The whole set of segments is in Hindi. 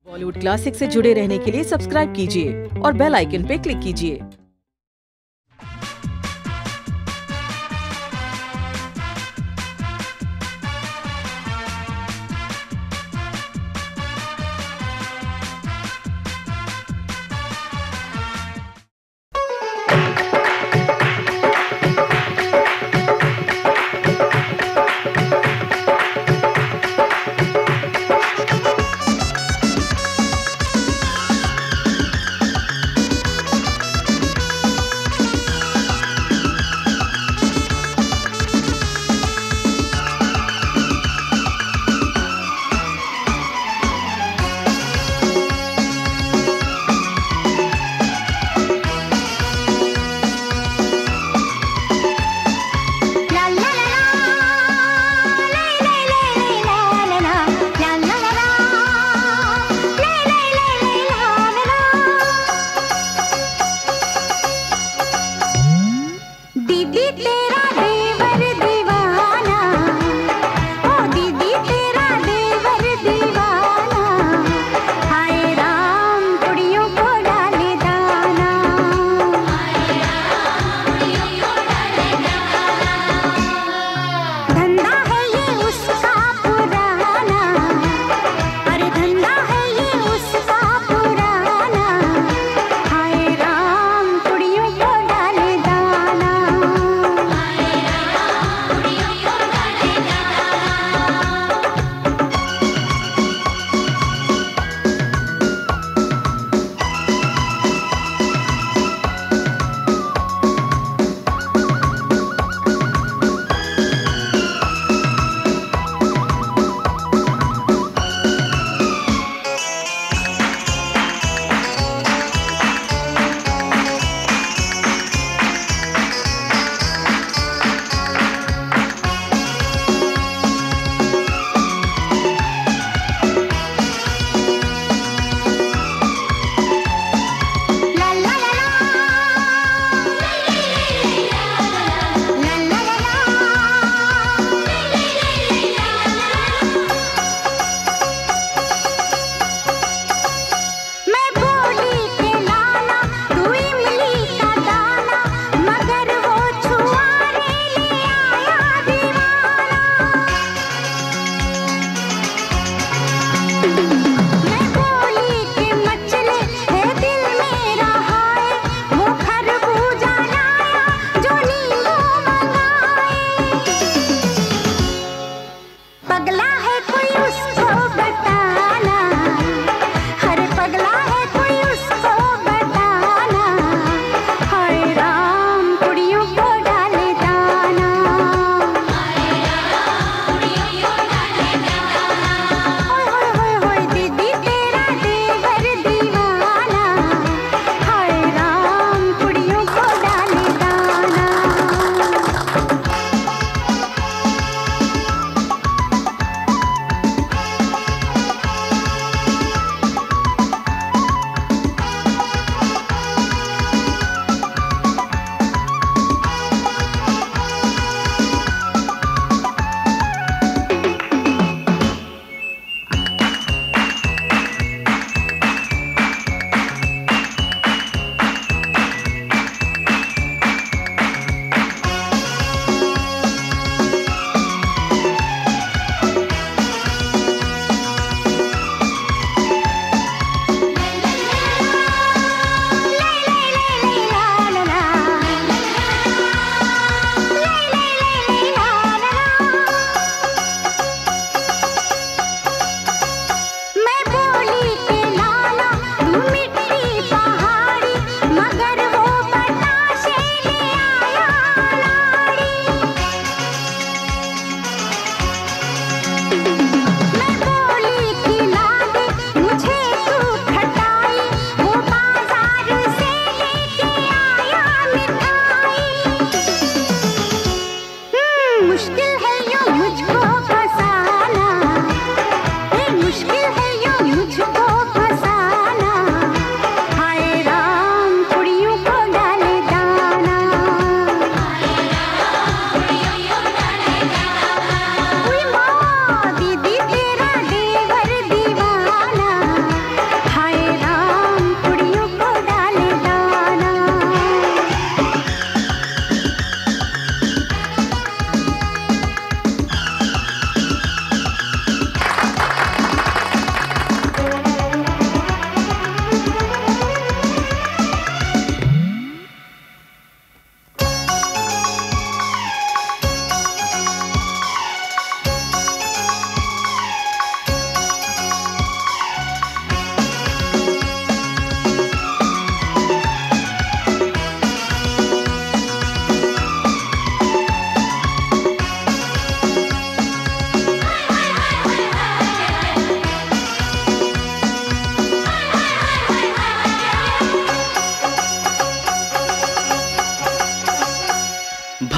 बॉलीवुड क्लासिक से जुड़े रहने के लिए सब्सक्राइब कीजिए और बेल आइकन पे क्लिक कीजिए।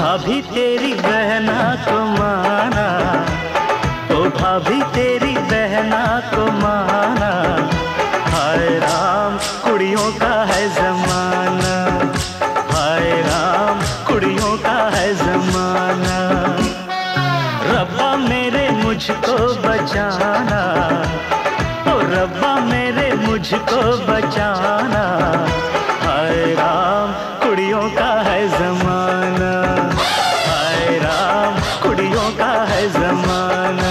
भाभी तेरी बहना को माना, ओ भाभी तेरी बहना को माना। हाय राम कुड़ियों का है जमाना, हाय राम कुड़ियों का है जमाना। रब्बा मेरे मुझको बचाना, ओ रब्बा मेरे मुझको बचाना। हाय राम कुड़ियों का है जमाना, हाय राम कुड़ियों का है जमाना।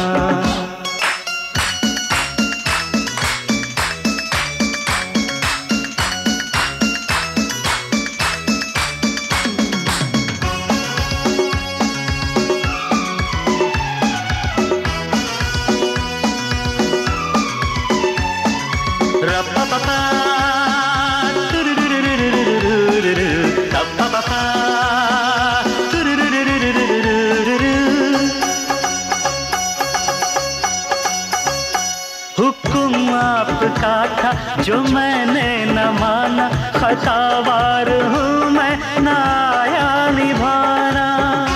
हुक्म आपका था जो मैंने न माना, खतावार हूँ मैं न आया निभाना।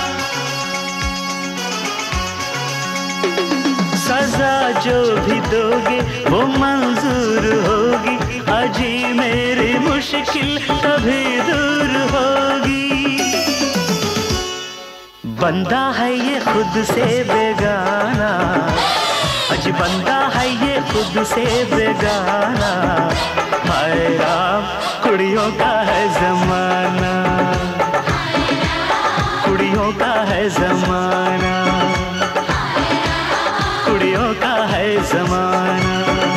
सजा जो भी दोगे वो मंजूर होगी, अजी मेरी मुश्किल कभी दूर होगी। बंदा है ये खुद से बेगाना, अजी बंदा है ये खुद से बेगाना। हाय राम कुड़ियों का है जमाना, कुड़ियों का है जमाना, कुड़ियों का है जमाना,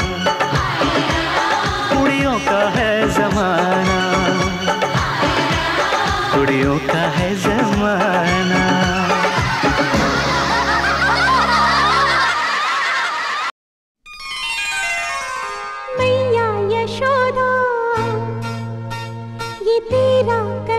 कुड़ियों का है जमाना, कुड़ियों का है जमाना। मैया यशोदा ये तेरा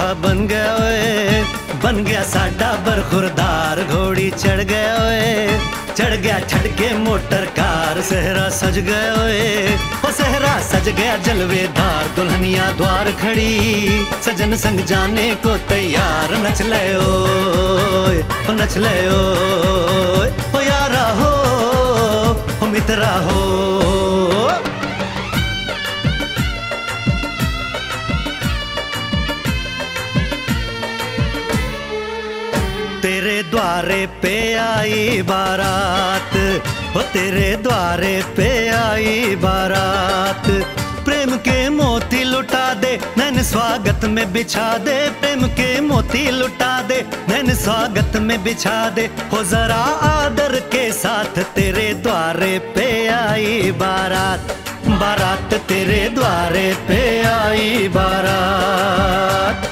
बन गया ओए, बन गया साडा बरखुरदार। घोड़ी चढ़ गया ओए, चढ़ गया छड़ के मोटर कार। सहरा सज गया ओए, ओ सहरा सज गया जलवेदार। दुल्हनिया द्वार खड़ी, सजन संग जाने को तैयार। नच ले ओए, ओ नच ले ओए, ओ यारा हो, ओ मित्रा हो। तेरे द्वारे पे आई बारात, ओ तेरे द्वारे पे आई बारात। प्रेम के मोती लुटा दे, नैन स्वागत में बिछा दे। प्रेम के मोती लुटा दे, नैन स्वागत में बिछा दे। हो जरा आदर के साथ तेरे द्वारे पे आई बारात। बारात तेरे द्वारे पे आई बारात।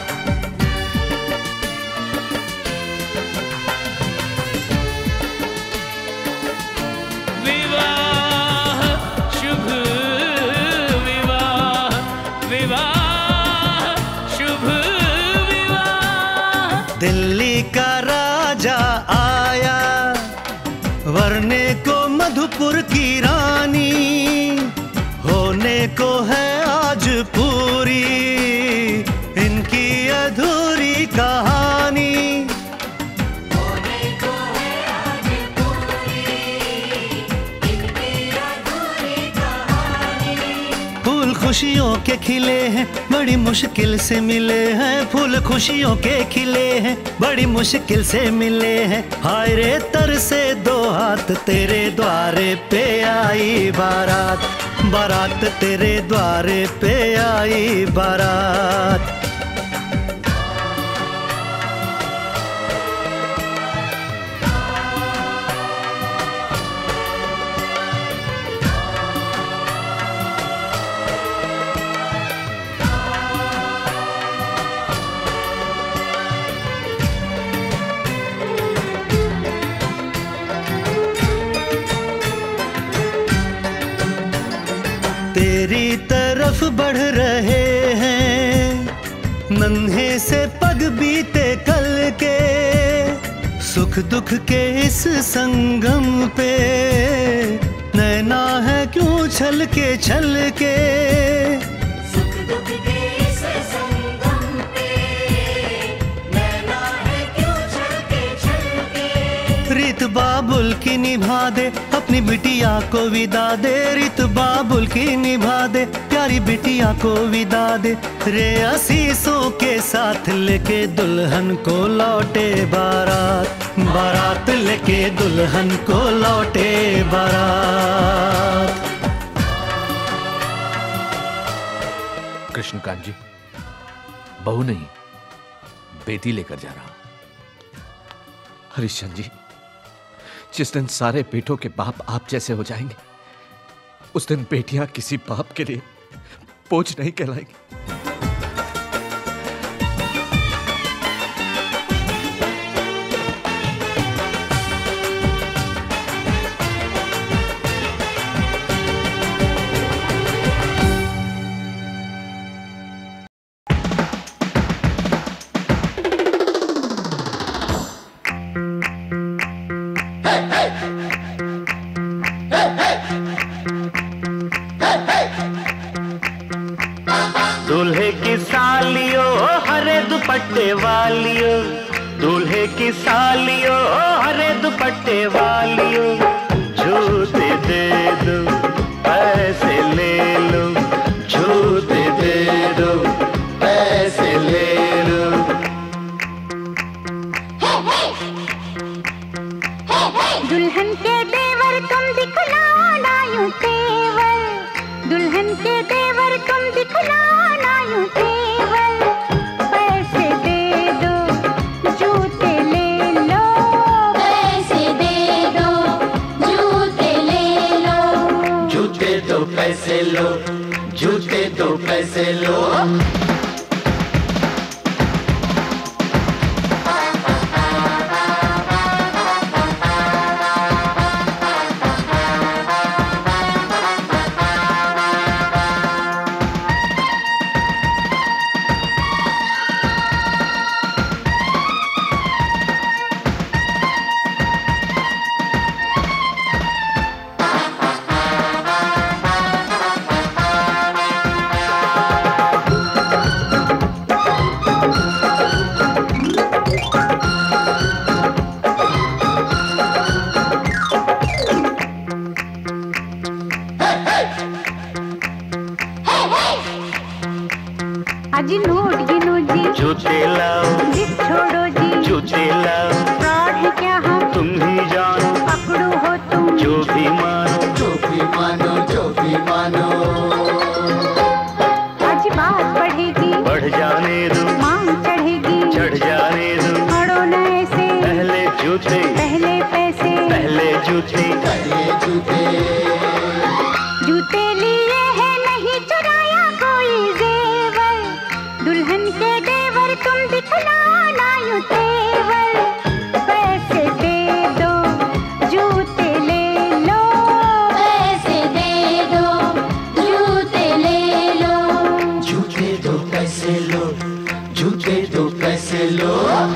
दिल्ली का राजा आया, वरने को मधुपुर की रानी। होने को है आज पूरी इनकी अधूरी कहानी। होने को है आज पूरी इनकी अधूरी कहानी। फूल खुशियों के खिले हैं, बड़ी मुश्किल से मिले हैं। फूल खुशियों के खिले हैं, बड़ी मुश्किल से मिले हैं। हाय रे तर से दो हाथ, तेरे द्वारे पे आई बारात। बारात तेरे द्वारे पे आई बारात। तेरी तरफ बढ़ रहे हैं नन्हे से पग बीते कल के। सुख दुख के इस संगम पे नैना है क्यों छल के। सुख दुख के इस संगम पे नैना है क्यों छल के। रीत बाबुल की निभा दे, अपनी बिटिया को विदा दे। रीत बाबुल की निभा दे, प्यारी बिटिया को विदा दे। रे आशीषों के साथ लेके दुल्हन को लौटे बारात। बारात लेके दुल्हन को लौटे बारात। कृष्णकांत जी, बहू नहीं बेटी लेकर जा रहा हूं। हरिश्चंद्र जी, जिस दिन सारे बेटों के बाप आप जैसे हो जाएंगे, उस दिन बेटियां किसी बाप के लिए बोझ नहीं कहलाएंगी। दूल्हे की सालियों हरे दुपट्टे वालियों, दूल्हे की सालियों हरे दुपट्टे वालियों। जूते दे दो पैसे ले लो, जूते दे दो पैसे ले लो। दुल्हन के देवर तुम दिखलाओ ना यूं तेवर। दुल्हन के देवर तुम दिखलाओ ना यूं तेवर। पैसे दे दो जूते ले लो। पैसे दे दो जूते ले लो। जूते दो पैसे लो, जूते दो पैसे लो। अजी नोट गिनो जी, जूते लाओ, जिद छोड़ो जी, जूते लाओ, फ्रॉड है क्या हम, तुम ही जानो, पकड़ो हो तुम, जो भी मानो, जो भी मानो, जो भी मानो। आज बात बढ़ेगी, बढ़ जाने दो, मांग चढ़ेगी, चढ़ जाने दो, अड़ो न ऐसे, पहले जूते, पहले पैसे, पहले जूते, पहले जूते। जूते लिए हैं नहीं चुराया कोई जेवर, दुल्हन के देवर तुम दिखलाना यूं तेवर, पैसे दे दो जूते ले लो, पैसे दे दो जूते ले लो, जूते दो पैसे लो, जूते दो पैसे लो।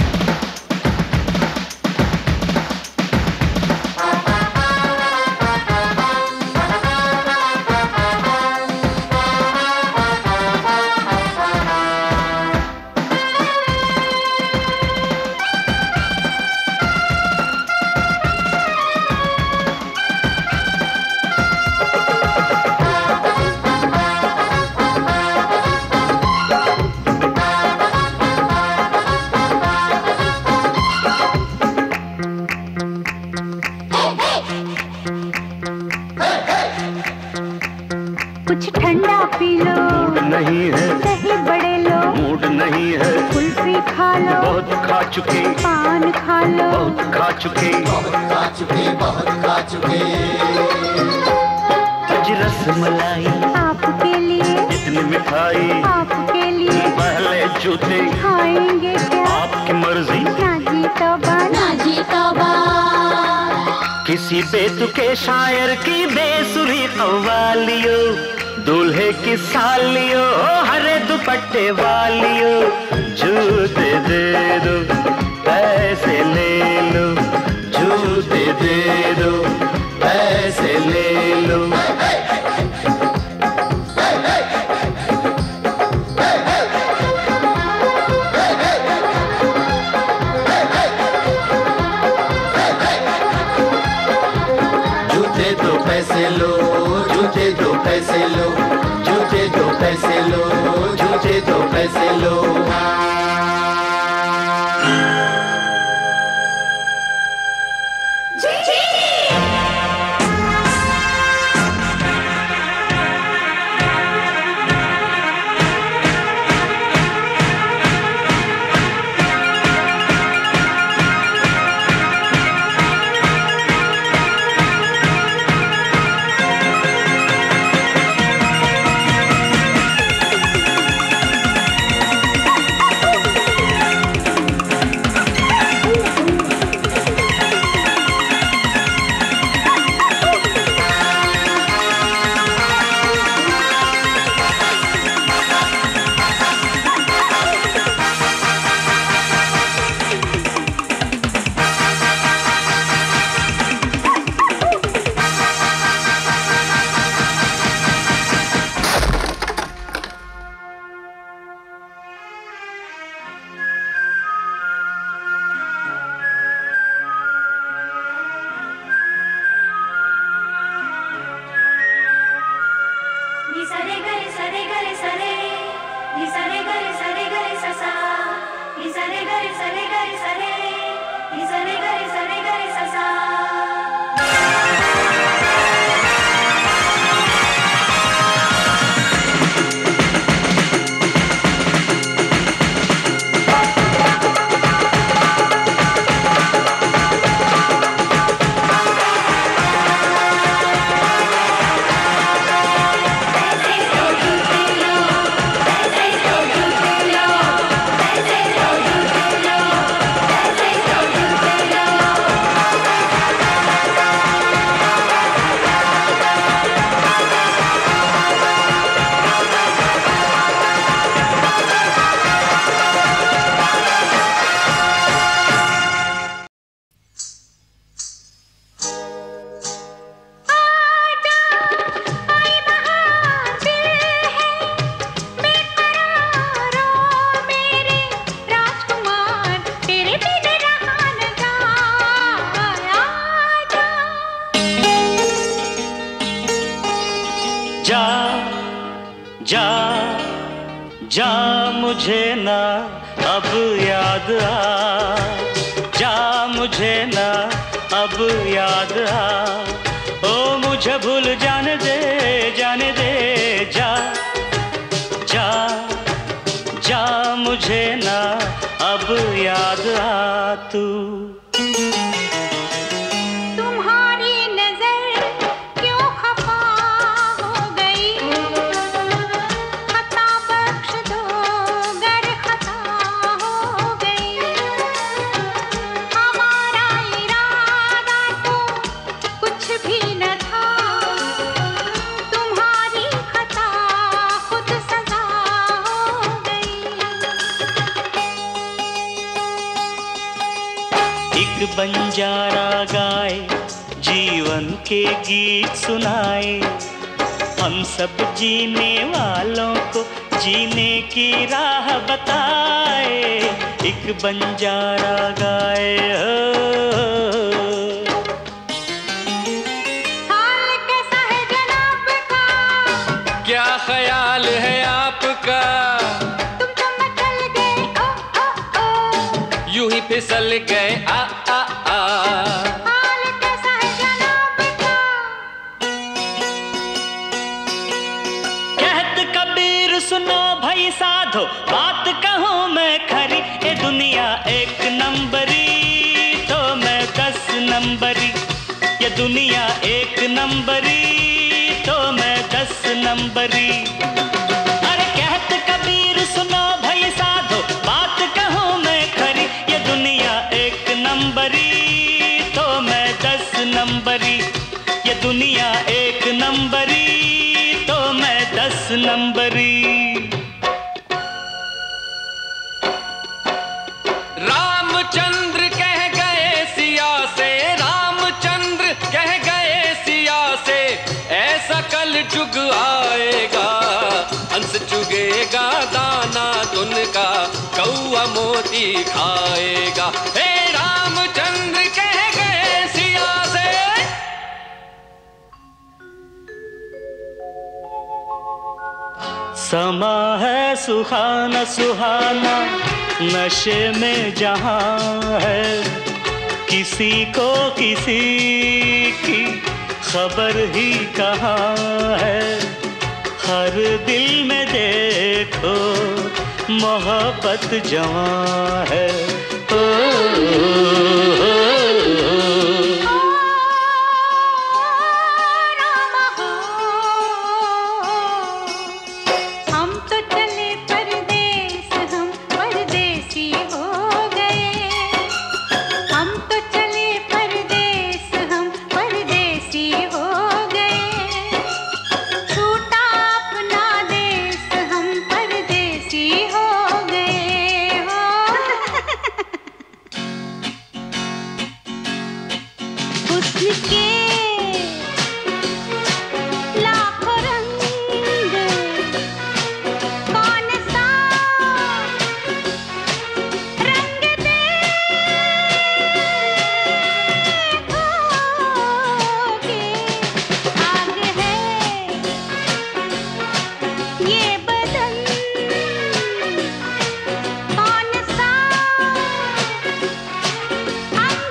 कुछ ठंडा पी लो, मूड नहीं है, दही बड़े लो, मूड नहीं है, कुल्फी खा लो, बहुत खा चुके, पान खा लो, बहुत खा चुके, बहुत खा चुके, बहुत खा चुके। आज रसमलाई, आपके लिए, इतनी मिठाई, आपके लिए, पहले जूते, खाएंगे क्या, आपकी मर्जी, ना जी तौबा, ना जी तौबा, किसी बेतुके शायर की बेसुरी कव्वालियों, दूल्हे की सालियों, हरे दुपट्टे वालियों, जूते दे दो, पैसे ले लो, जूते दे दो, पैसे ले लो। जूते दो पैसे लो, जूते दो पैसे लो, जूते दो पैसे लो, जूते दो पैसे लो। जा जा जा मुझे ना अब याद आ, जा मुझे ना अब याद आ, ओ मुझे भूल जाने दे जा जा जा मुझे ना अब याद आ तू। तुम्हारी नजर क्यों खफा हो गई, खता बख्श दो गर खता हो गई, हमारा इरादा तो कुछ भी न था, तुम्हारी खता खुद सजा हो गई। एक बंजारा गाए जीवन के गीत सुनाए, हम सब जीने वालों को जीने की राह बताए। एक बंजारा गाए हाल कैसा है जनाब का, क्या ख्याल है आपका, तुम तो मचल गए ओ ओ, यूं ही फिसल गए आ आ आ। हाल कैसा है जनाब का। कहत कबीर सुनो भाई साधो, बात कहूँ मैं खरी, ये दुनिया एक नंबरी तो मैं 10 नंबरी, ये दुनिया एक नंबरी तो मैं 10 नंबरी। अरे कहत कबीर सुनो भाई साधो, बात कहूँ मैं खरी, ये दुनिया एक नंबरी तो मैं 10 नंबरी, ये दुनिया एक नंबरी तो मैं 10 नंबरी। रामचंद्र कह गए सिया से, रामचंद्र कह गए सिया से, ऐसा कल जुग आएगा, हंस चुगेगा दाना दुन का, कौआ मोती खाएगा। हे रामचंद्र कह गए सिया से। समा है सुहाना सुहाना, नशे में जहां है, किसी को किसी की खबर ही कहाँ है, हर दिल में देखो मोहब्बत जवां है। हम तो चले परदेस, हम परदेसी हो गए, हम तो चले परदेस, हम परदेसी हो गए, छूटा अपना देश, हम परदेसी हो गए हो। हुस्न के लाखों रंग, कौन सा रंग देखोगे, आग है ये बदन, कौन सा अंग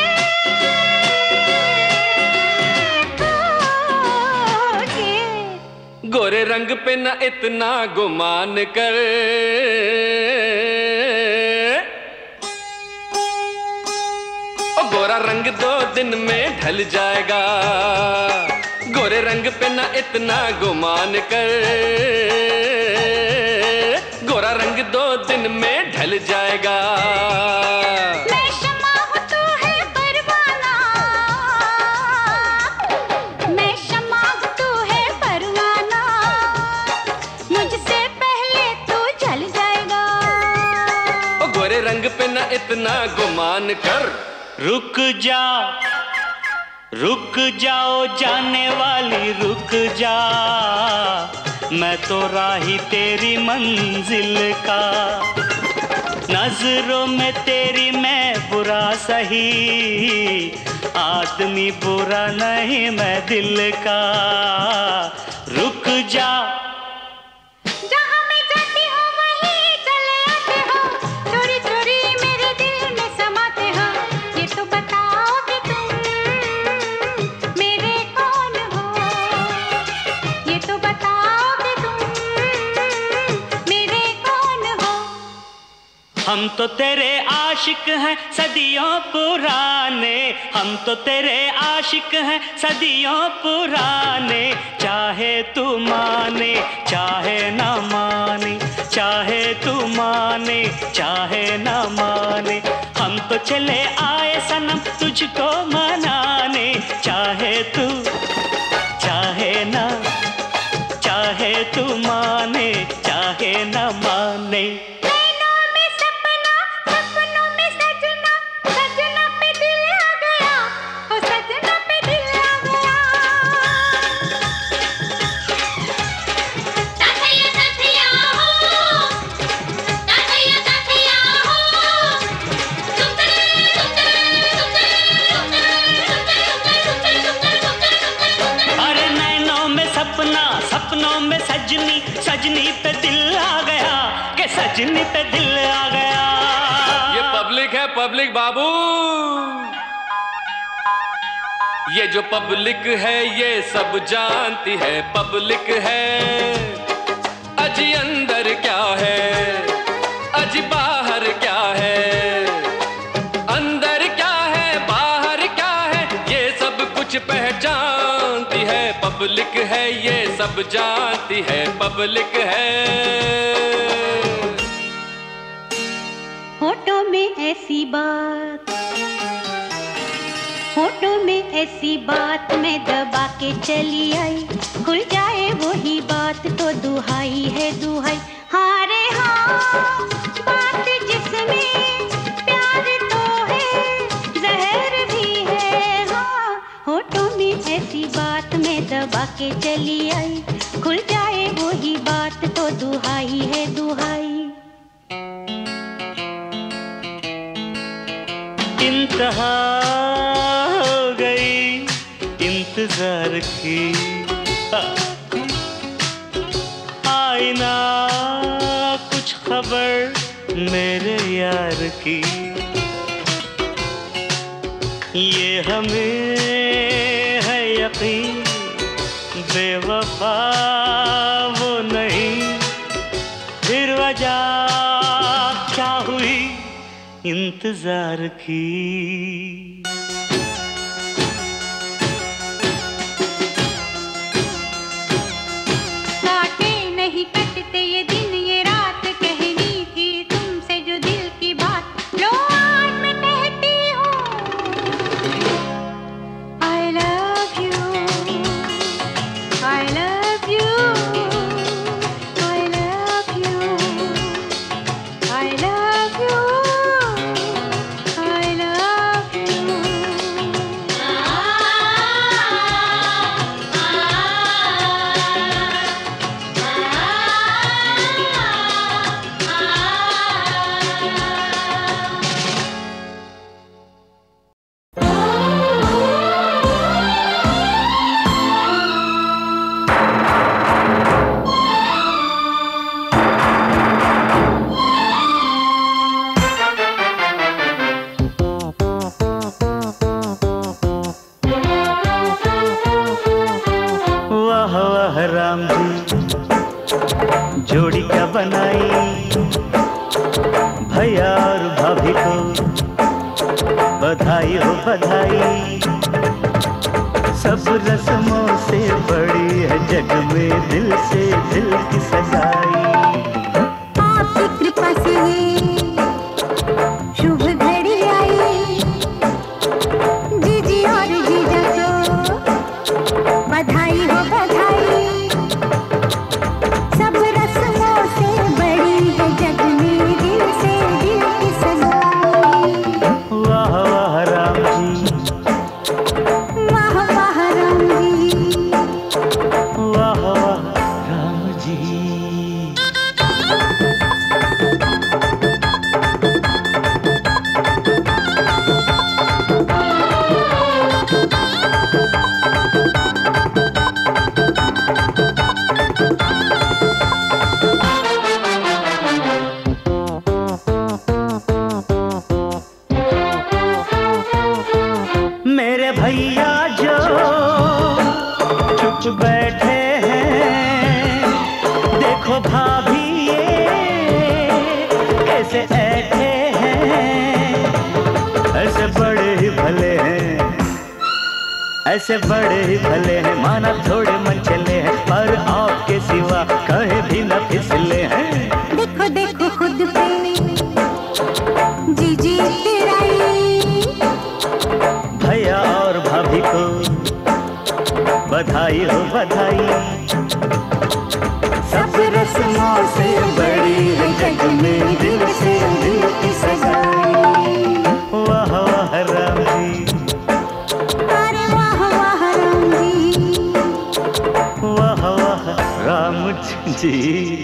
देखोगे। गोरे रंग पे न इतना गुमान कर, ओ गोरा रंग 2 दिन में ढल जाएगा, गोरे रंग पे न इतना गुमान कर, गोरा रंग 2 दिन में ढल जाएगा। मैं शम्मा हूँ तू है परवाना, मैं शम्मा हूँ तू है परवाना, मुझसे पहले तू जल जाएगा। ओ गोरे रंग पे न इतना गुमान कर। रुक जाओ जाने वाली रुक जा, मैं तो राही तेरी मंजिल का, नजरों में तेरी मैं बुरा सही, आदमी बुरा नहीं मैं दिल का। रुक हम तो तेरे आशिक हैं सदियों पुराने, हम तो तेरे आशिक हैं सदियों पुराने। चाहे तू माने चाहे ना माने, चाहे तू माने चाहे ना माने, हम तो चले आए सनम तुझको मनाने। चाहे तू चाहे ना, चाहे तू माने चाहे ना माने। नैनों में सपना, सपनों में सजना, सजना पे दिल आ गया, ओ सजना पे दिल आ गया। ताथैया ताथैया हो, ताथैया ताथैया हो, टुकड़े अरे नैनों में सपना, सपनों में सजनी, सजनी पे दिल आ गया, के सजनी पे दिल आ गया। ये पब्लिक है, पब्लिक बाबू। ये जो पब्लिक है ये सब जानती है, पब्लिक है। अजी अंदर क्या है, अजी बाहर क्या है, अंदर क्या है बाहर क्या है, ये सब कुछ पहचानती है। पब्लिक है ये सब जानती है, पब्लिक है। होठों में ऐसी बात, होठों में ऐसी बात मैं दबा के चली आई, खुल जाए वही बात तो दुहाई है दुहाई। हाँ रे हाँ, बात जिसमें प्यार तो है, जहर भी है। हाँ, होठों में ऐसी बात मैं दबा के चली आई, खुल जाए वही बात तो दुहाई है दुहाई। इंतहा हो गई इंतजार की, आईना कुछ खबर मेरे यार की। ये हमें है यकीन बेवफा वो नहीं, फिर वजह क्या हुई इंतजार की। काटे नहीं कटते ये दिन ये रात, कहनी थी तुमसे जो दिल की बात, लो आज मैं कहती हूँ I love you, I love you, I love you, I love you, I love you। वाह वाह राम जी, जोड़ी क्या बनाई, भैया और भाभी को बधाई हो बधाई। सब रस्मों से बड़ी है जग में दिल से दिल की सगाई। आपकी कृपा से ये शुभ घड़ी आई, जीजी और जीजा को बधाई हो बधाई। सब रस्मों से बड़ी है जग में दिल से दिल की सगाई। वाह वाह राम जी, वाह वाह राम जी, वाह वाह राम जी। मेरे भैया जो चुप बैठे हैं, देखो भाभी ये कैसे ऐठे ऐसे बड़े ही भले हैं, माना थोड़े मन चले हैं, पर आपके सिवा कहे भी न फिसले हैं। देखो देखो खुद पे जी जी तेरा भैया और भाभी को बधाई हो बधाई। सब रस्मों से बड़ी है जग में दिल से दिल की सगाई। वाह वाह राम जी, अरे वाह वाह राम जी, वाह वाह राम जी।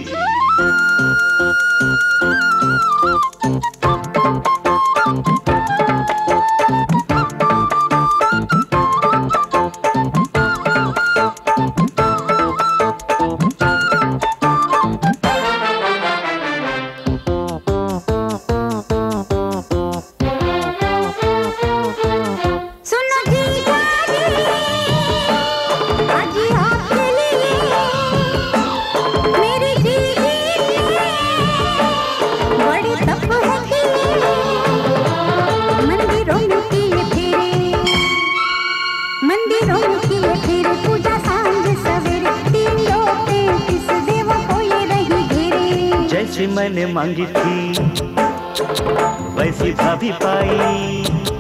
जैसी मैंने मांगी थी वैसी भाभी पाई।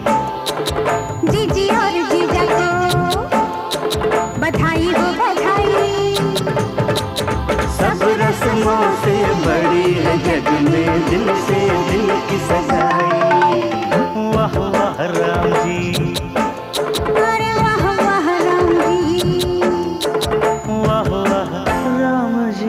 जीजी और जीजा को बधाई हो बधाई। सब रस्मों से बड़ी है जग में दिल से दिल की सगाई। वाह वाह राम जी, अरे वाह वाह राम जी, वाह वाह राम जी।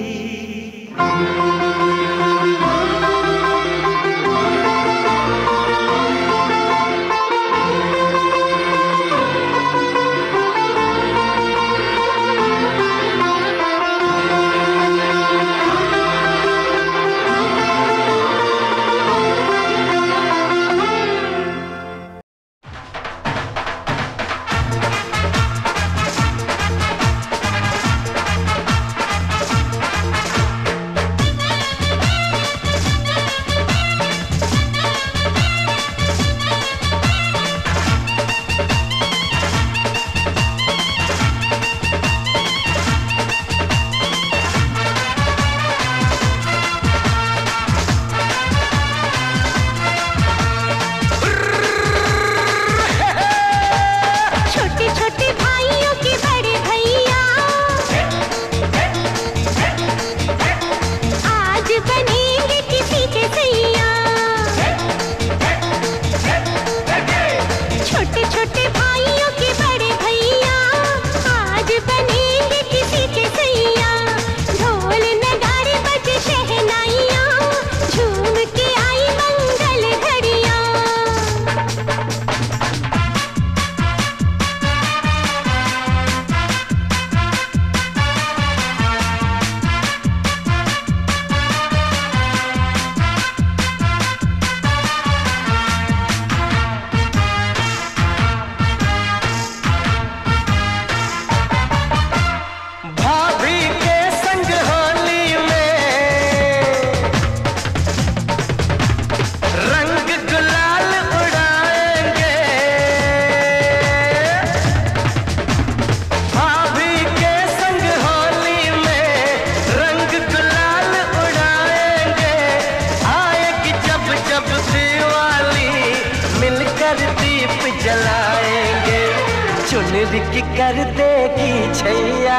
चुनरी की कर देगी छैया,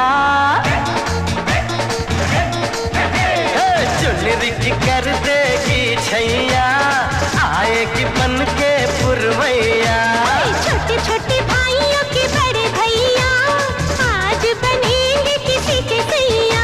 चुनरी की कर देगी छैया, आएगी बन के पुरवैया। छोटे छोटे भाइयों के बड़े भैया आज बनेंगे किसी के सैया।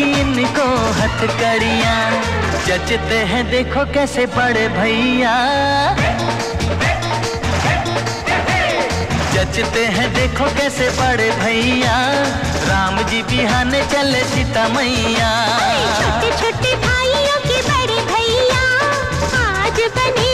जी इनको हथकड़ियाँ जचते हैं, देखो कैसे बड़े भैया जचते हैं, देखो कैसे बड़े भैया। राम जी बिहाने चले सीता मैया। छोटे छोटे भाइयों के बड़े भैया आज बने